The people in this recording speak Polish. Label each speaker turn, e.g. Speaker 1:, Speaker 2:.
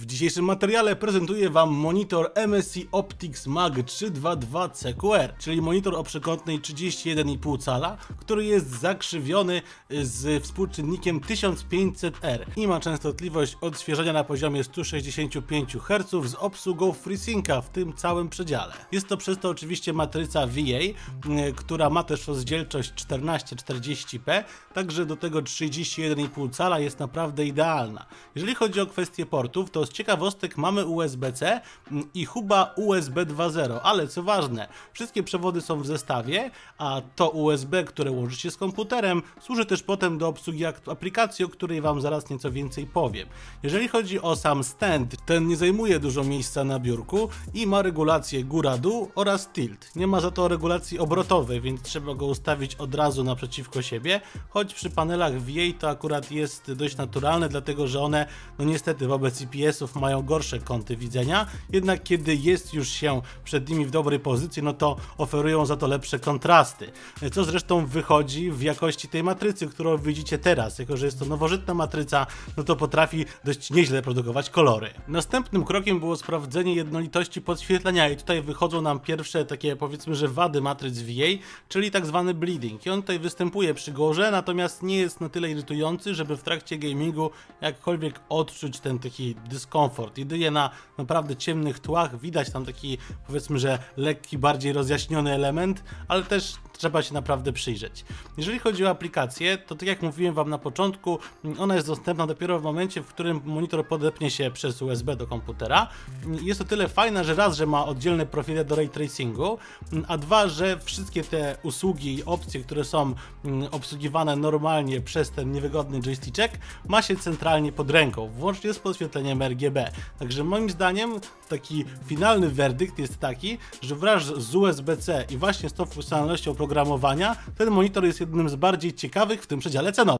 Speaker 1: dzisiejszym materiale prezentuję Wam monitor MSI Optix Mag 322 CQR, czyli monitor o przekątnej 31,5 cala, który jest zakrzywiony z współczynnikiem 1500R i ma częstotliwość odświeżania na poziomie 165 Hz z obsługą FreeSynca w tym całym przedziale. Jest to przez to oczywiście matryca VA, która ma też rozdzielczość 1440p, także do tego 31,5 cala jest naprawdę idealna. Jeżeli chodzi o kwestię portów, to z ciekawostek mamy USB-C i huba USB 2.0, ale co ważne, wszystkie przewody są w zestawie, a to USB, które łączy się z komputerem, służy też potem do obsługi aplikacji, o której Wam zaraz nieco więcej powiem. Jeżeli chodzi o sam stand, ten nie zajmuje dużo miejsca na biurku i ma regulację góra-dół oraz tilt. Nie ma za to regulacji obrotowej, więc trzeba go ustawić od razu naprzeciwko siebie, choć przy panelach VA to akurat jest dość naturalne, dlatego że one, no niestety wobec IPS-ów mają gorsze kąty widzenia, jednak kiedy jest już się przed nimi w dobrej pozycji, no to oferują za to lepsze kontrasty, co zresztą wychodzi w jakości tej matrycy, którą widzicie teraz. Jako że jest to nowożytna matryca, no to potrafi dość nieźle produkować kolory. Następnym krokiem było sprawdzenie jednolitości podświetlenia i tutaj wychodzą nam pierwsze takie, powiedzmy, że wady matryc VA, czyli tak zwany bleeding. I on tutaj występuje przy gorze, natomiast nie jest na tyle irytujący, żeby w trakcie gamingu jakkolwiek odczuć ten taki dyskomfort. Jedynie na naprawdę ciemnych tłach widać tam taki, powiedzmy, że lekki, bardziej rozjaśniony element, ale też trzeba się naprawdę przyjrzeć. Jeżeli chodzi o aplikację, to tak jak mówiłem Wam na początku, ona jest dostępna dopiero w momencie, w którym monitor podepnie się przez USB do komputera. Jest to tyle fajne, że raz, że ma oddzielne profile do ray tracingu, a dwa, że wszystkie te usługi i opcje, które są obsługiwane normalnie przez ten niewygodny joystick, ma się centralnie pod ręką, włącznie z podświetleniem RGB. Także moim zdaniem taki finalny werdykt jest taki, że wraz z USB-C i właśnie z tą funkcjonalnością programowania ten monitor jest jednym z bardziej ciekawych w tym przedziale cenowym.